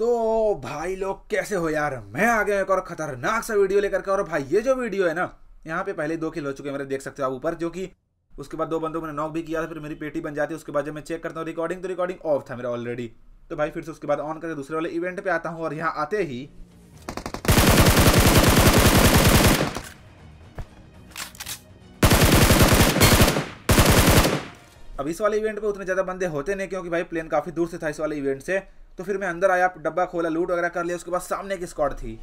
तो भाई लोग कैसे हो यार, मैं आ गया एक और खतरनाक सा वीडियो लेकर के। और भाई ये जो वीडियो है ना, यहाँ पे पहले 2 किल हो चुके हैं मेरे, देख सकते हो आप ऊपर, जो कि उसके बाद 2 बंदों को मैंने नॉक भी किया था। फिर मेरी पेटी बन जाती है। उसके बाद जब मैं चेक करता हूँ रिकॉर्डिंग, तो रिकॉर्डिंग ऑफ था मेरा ऑलरेडी। तो भाई फिर से उसके बाद ऑन करके दूसरे वाले इवेंट पे आता हूँ। और यहाँ आते ही अब इस वाले इवेंट पे उतने ज़्यादा बंदे होते नहीं, क्योंकि भाई प्लेन काफ़ी दूर से था इस वाले इवेंट से। तो फिर मैं अंदर आया, डब्बा खोला, लूट वगैरह कर लिया। उसके बाद सामने एक स्क्वाड थी।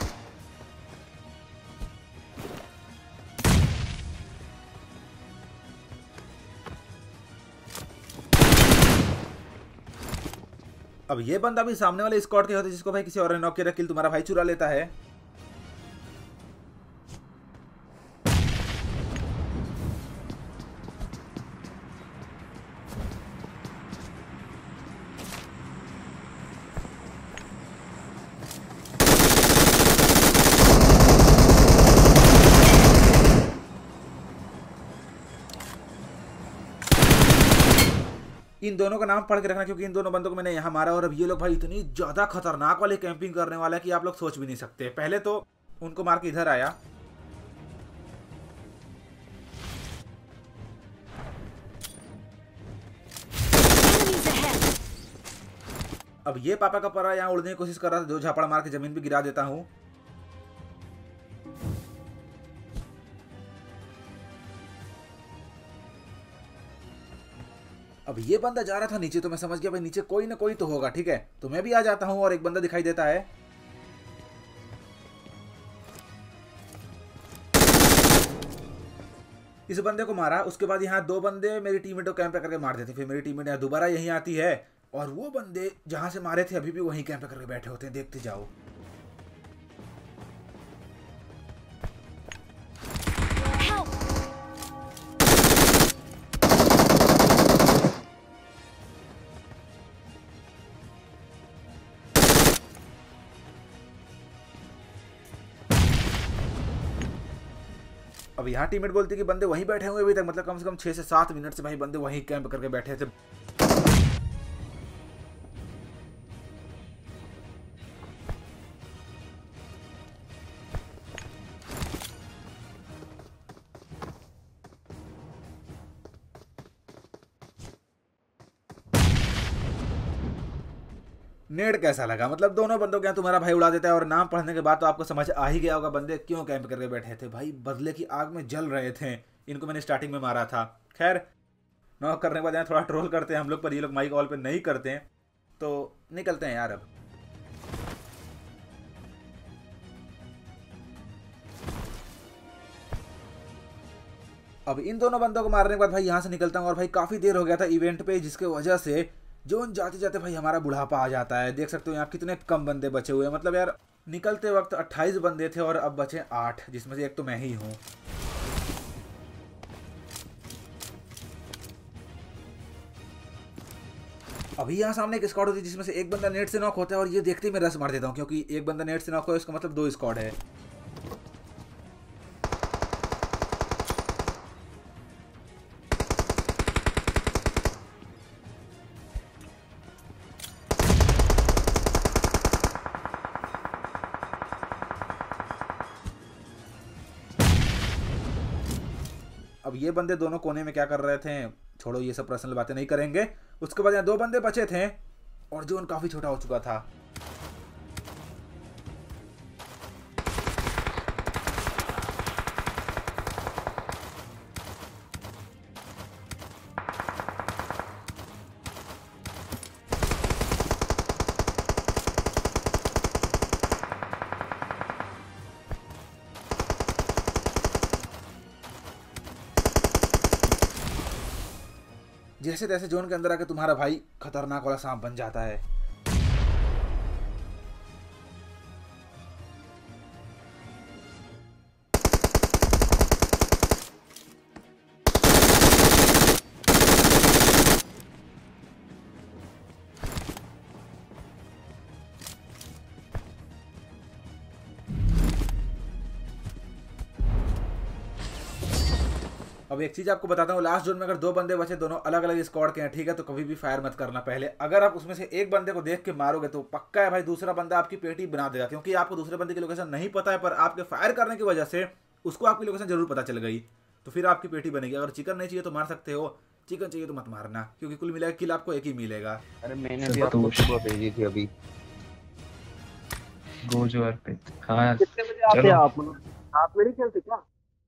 अब ये बंदा भी सामने वाले स्क्वाड के होते, जिसको भाई किसी और ने नॉक किया, किल तुम्हारा भाई चुरा लेता है। इन दोनों का नाम पढ़ के रखना, क्योंकि इन दोनों बंदों को मैंने यहाँ मारा। और अब ये लोग भाई इतनी ज्यादा खतरनाक वाली कैंपिंग करने वाला है कि आप लोग सोच भी नहीं सकते। पहले तो उनको मार के इधर आया। अब ये पापा का परा यहाँ उड़ने की कोशिश कर रहा था, 2 झापड़ मार के जमीन पे गिरा देता हूँ। अब ये बंदा जा रहा था नीचे, तो मैं समझ गया भाई नीचे कोई ना कोई तो होगा। ठीक है, तो मैं भी आ जाता हूँ और एक बंदा दिखाई देता है। इस बंदे को मारा। उसके बाद यहाँ 2 बंदे मेरी टीममेट को कैंप पे करके मार देते। फिर मेरी टीममेट यहाँ दोबारा यहीं आती है, और वो बंदे जहां से मारे थे अभी भी वहीं कैंप पे करके बैठे होते हैं। देखते जाओ। अब यहाँ टीममेट बोलती है कि बंदे वहीं बैठे हुए अभी तक, मतलब कम से कम 6 से 7 मिनट से भाई बंदे वहीं कैंप करके बैठे थे। नेड कैसा लगा? मतलब दोनों बंदों के यहाँ तुम्हारा भाई उड़ा देता है। और नाम पढ़ने के बाद तो आपको समझ आ ही गया होगा बंदे क्यों कैंप करके बैठे थे। भाई बदले की आग में जल रहे थे। इनको मैंने स्टार्टिंग में मारा था। खैर, नॉक करने के बाद यहाँ थोड़ा ट्रोल करते हैं हम लोग, पर ये लोग माइक ऑल पे नहीं करते हैं। तो निकलते हैं यार। अब इन दोनों बंदों को मारने के बाद भाई यहाँ से निकलता हूँ। और भाई काफ़ी देर हो गया था इवेंट पे, जिसके वजह से जोन जाते जाते भाई हमारा बुढ़ापा आ जाता है। देख सकते हो यहाँ कितने कम बंदे बचे हुए हैं। मतलब यार निकलते वक्त 28 बंदे थे और अब बचे 8, जिसमें से एक तो मैं ही हूँ। अभी यहाँ सामने एक स्क्वाड होती है, जिसमें से एक बंदा नेट से नॉक होता है। और ये देखते ही मैं रस मार देता हूँ, क्योंकि एक बंदा नेट से नॉक हो, इसका मतलब 2 स्क्वाड है। अब ये बंदे दोनों कोने में क्या कर रहे थे, छोड़ो, ये सब पर्सनल बातें नहीं करेंगे। उसके बाद यहाँ 2 बंदे बचे थे और जोन काफी छोटा हो चुका था। जैसे तैसे जोन के अंदर आके तुम्हारा भाई खतरनाक वाला सांप बन जाता है। अब एक चीज आपको बताता हूँ, लास्ट जोन में अगर 2 बंदे बचे, दोनों अलग अलग स्क्वाड के हैं, ठीक है, तो कभी भी फायर मत करना पहले। अगर आप उसमें से एक बंदे को देख के मारोगे तो पक्का है भाई दूसरा बंदा आपकी पेटी बना देगा, क्योंकि आपको दूसरे बंदे की लोकेशन नहीं पता है, पर आपके फायर करने की वजह से उसको आपकी लोकेशन जरूर पता चल गई, तो फिर आपकी पेटी बनेगी। अगर चिकन नहीं चाहिए तो मार सकते हो, चिकन चाहिए तो मत मारना, क्योंकि कुल मिलाकर किल आपको एक ही मिलेगा। अरे मैंने भी आपको सुबह भेजी थी अभी गोजवार पे। हाँ कितने बजे आते आप, मतलब साथ में नहीं खेलते क्या?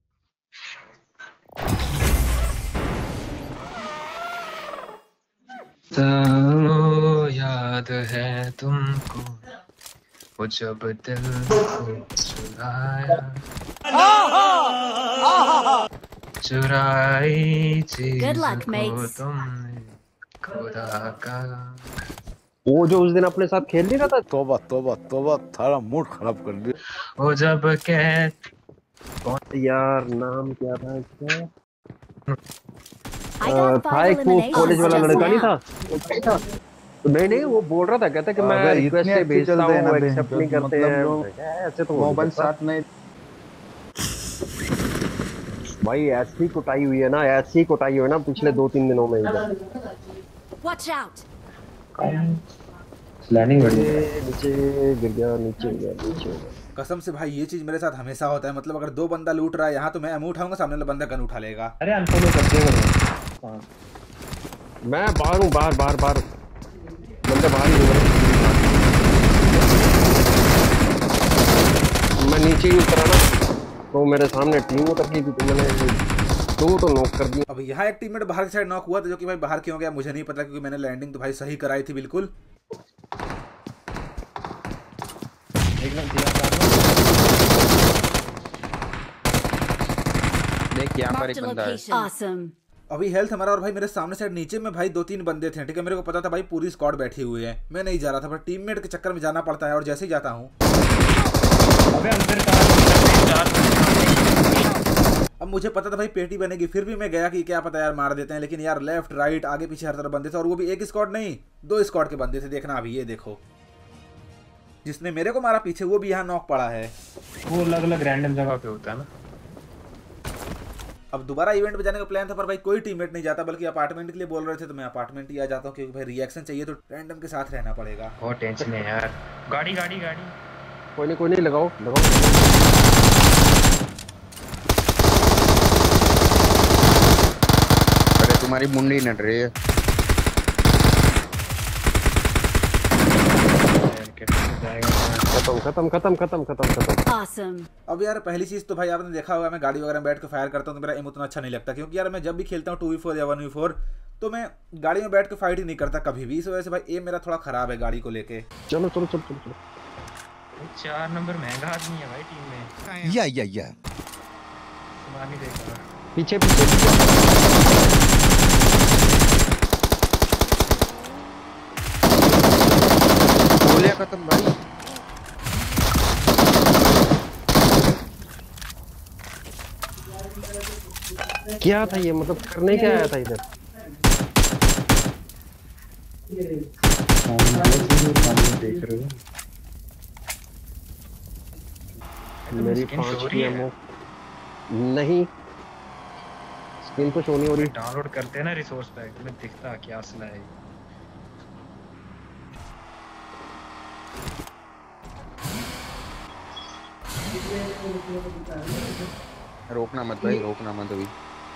तो याद है तुमको वो जब दिल को चुराया, चुराई चीज को तुमने खुदा का। वो जो उस दिन अपने साथ खेल नहीं रहा था, तौबा तौबा तौबा, थारा मूड खराब कर दिया। वो जब कह कौन यार, नाम क्या था इसका? था एक वो कॉलेज वाला लड़का नहीं था, तो नहीं वो बोल रहा था, कहता कि मैं रिक्वेस्ट से भेजता हूँ, वो एक्सेप्ट नहीं करते हैं ऐसे, तो मोबाइल साथ नहीं। भाई ऐसी कुटाई हुई है ना, ऐसी कुटाई हुई है ना पिछले 2-3 दिनों में इधर। Watch out! प्लानिंग बड़ी नीचे गिर गया, नीचे गया, नीचे गया। कसम से भाई ये चीज मेरे साथ हमेशा होता है, मतलब अगर 2 बंदा लूट रहा है यहाँ, तो मैं एमो उठाऊंगा, सामने वाला बंदा गन उठा लेगा। अरे अनफॉलो कर देगा। मैं बाहर हूँ, बाहर बंदे बाहर ही हैं। मैं नीचे ही उतरा ना, तो मेरे सामने टीम उतर गई थी, तो मैंने 2 तो नॉक कर दिया। अब यहाँ एक टीममेट बाहर की साइड नॉक हुआ था, जो कि भाई बाहर क्यों गया मुझे नहीं पता, क्योंकि मैंने लैंडिंग तो भाई सही कराई थी बिल्कुल। देख यहाँ पर एक बंदा है। Awesome. अभी हेल्थ हमारा, और भाई मेरे सामने साइड नीचे में भाई 2-3 बंदे थे, ठीक है, मेरे को पता था भाई पूरी स्क्वाड बैठी हुई है, मैं नहीं जा रहा था, पर टीममेट के चक्कर में जाना पड़ता है, और जैसे ही जाता हूँ अबे अंदर अब मुझे पता था भाई पेटी बनेगी, फिर भी मैं गया कि क्या पता यार मार देते हैं, लेकिन यार लेफ्ट राइट आगे पीछे हर तरफ बंदे थे, और वो भी एक स्क्वाड नहीं 2 स्क्वाड के बंदे थे। देखना अभी ये देखो, जिसने मेरे को मारा पीछे वो भी यहाँ नॉक पड़ा है। वो अलग अलग रैंडम जगह पे होता है ना। अब दोबारा इवेंट पे जाने का प्लान था, पर भाई कोई टीममेट नहीं जाता, बल्कि अपार्टमेंट के लिए बोल रहे थे, तो मैं अपार्टमेंट ही आ जाता हूँ, क्योंकि भाई रिएक्शन चाहिए तो रैंडम के साथ रहना पड़ेगा। बहुत टेंशन है यार। गाड़ी कोई नहीं लगाओ। अरे तुम्हारी मुंडी नट रही है। खत्म। Awesome. अब यार पहली चीज तो भाई आपने देखा होगा, मैं गाड़ी वगैरह में बैठ के फायर करता हूँ तो मेरा एम उतना अच्छा नहीं लगता, क्योंकि यार मैं जब भी खेलता हूँ 2v4 या 1v4 तो मैं गाड़ी में बैठ के फाइट ही नहीं करता कभी भी, इस वजह से भाई एम मेरा थोड़ा खराब है गाड़ी को लेके। चलो 4 नंबर महंगा आदमी है भाई टीम में। या तुम्हारा नहीं देखा पीछे गोलियां खत्म भाई। क्या था ये, मतलब करने क्या आया था इधर? देख रहे हो मेरी 5 की एमओ नहीं, स्क्रीन तो शो नहीं हो रही। डाउनलोड करते हैं ना रिसोर्स पैक में, दिखता क्या असला है। रोकना मत भाई, रोकना मत अभी।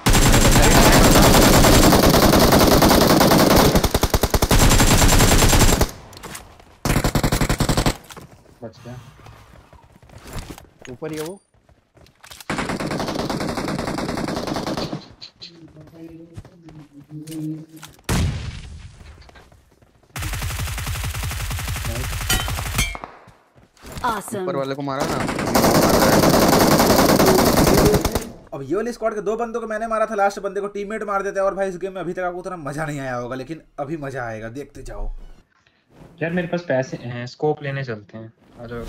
बच गया, ऊपर ही है वो। Awesome. ऊपर वाले को मारा ना। अब ये वाली स्क्वाड के 2 बंदों को मैंने मारा था, लास्ट बंदे को टीममेट मार देता है, और भाई इस गेम में अभी तक आपको उतना मजा नहीं आया होगा, लेकिन अभी मजा आएगा, देखते जाओ। यार मेरे पास पैसे हैं, स्कोप लेने चलते हैं, आ जाओ।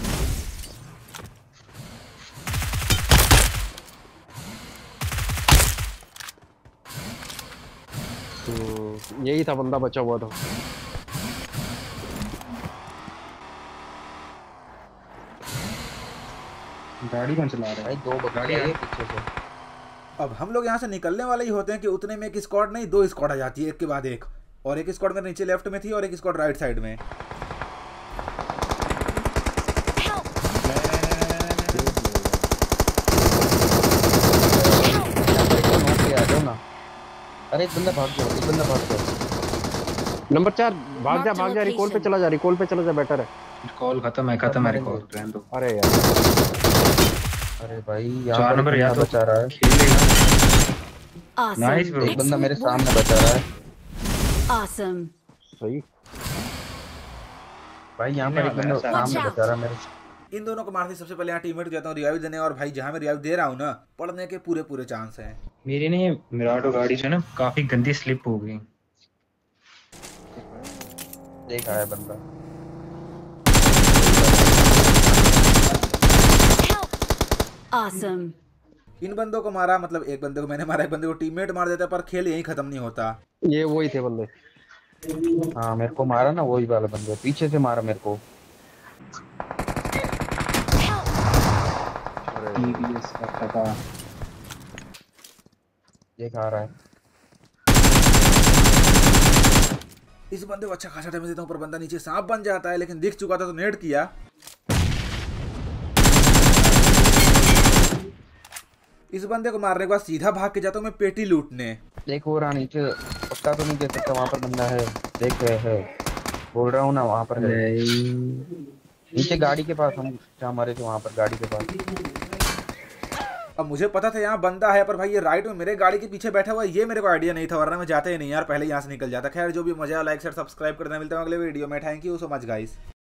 तो यही था, बंदा बचा हुआ था। गाड़ी कौन चला रहा है? 2 गाड़ी आई है पीछे से। अब हम लोग यहाँ से निकलने वाले ही होते हैं कि उतने में एक स्क्वाड नहीं 2 स्क्वाड आ जाती है एक के बाद एक, और एक स्क्वाड मेरे नीचे लेफ्ट में थी और एक स्क्वाड राइट साइड में। अरे एक बंदा भाग गया, नंबर 4 भाग जा, रिकॉल पे चला जा, बेटर है। कॉल खत्म है रिकॉल रहने दो। अरे यार, अरे भाई 4 नंबर या तो बचा रहा है, Awesome. Nice bro. एक बंदा मेरे सामने बचा रहा है Awesome. सही। भाई यहाँ पर एक बंदा सामने बचा रहा है मेरे। इन दोनों को मारते सबसे पहले यहाँ टीममेट जाता हूँ रिवाइव देने, और भाई जहाँ मैं रिवाइव दे रहा हूँ ना, पड़ने के पूरे चांस हैं। मेरी ने मिराडो गाड़ी जो है ना काफी गंदी स्लिप हो गई। देखा है बंदा। Awesome. इन बंदों को मारा, मतलब एक बंदे को मैंने मारा, एक बंदे को टीममेट मार देता, पर खेल यहीं खत्म नहीं होता। ये वही थे बंदे। हाँ मेरे को मारा ना वही वाला बंदा, पीछे से मारा मेरे को। टीवीएस का पता देख आ रहा है। इस बंदे को अच्छा खासा डैमेज देता हूँ, पर बंदा नीचे सांप बन जाता है, लेकिन दिख चुका था तो नेट किया। इस बंदे को मारने के बाद सीधा भाग के जाता हूँ मैं पेटी लूटने। देख हो रहा नीचे, पक्का तो नहीं कह सकता, वहाँ पर बंदा है, देख रहे है, बोल रहा हूँ ना वहाँ पर है। नीचे गाड़ी के पास, हम जहाँ मारे थे वहाँ पर गाड़ी के पास। अब मुझे पता था यहाँ बंदा है, पर भाई ये राइट में मेरे गाड़ी के पीछे बैठा हुआ है, ये मेरे को आइडिया नहीं था, वरना मैं जाते ही नहीं यार, पहले यहाँ से निकल जाता। खैर जो भी मजा, लाइक शेयर सब्सक्राइब करना। मिलता है अगले वीडियो में। Thank you so much guys.